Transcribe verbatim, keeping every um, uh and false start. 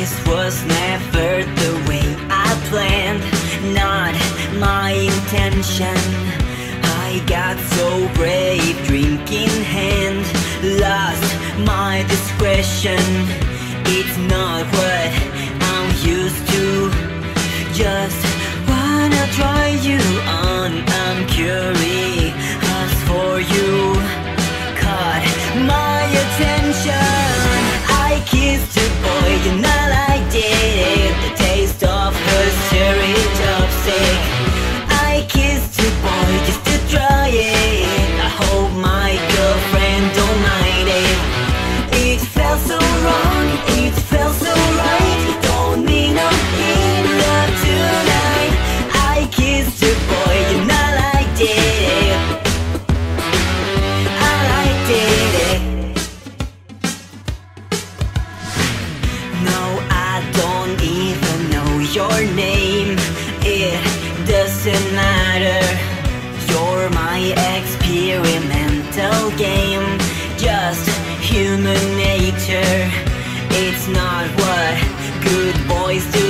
This was never the way I planned, not my intention. I got so brave, drink in hand, lost my discretion. It's not what I'm used to, just wanna try you on. I'm curious for you, caught my attention. I kissed a boy and I liked it, the taste of her cherry chopstick. I kissed a boy just to try it, I hope my girlfriend don't mind it. It felt so wrong, it felt so right, don't mean no in love tonight. I kissed a boy and I liked it, I liked it. No, I don't even know your name, it doesn't matter. You're my experimental game, just human nature. It's not what good boys do.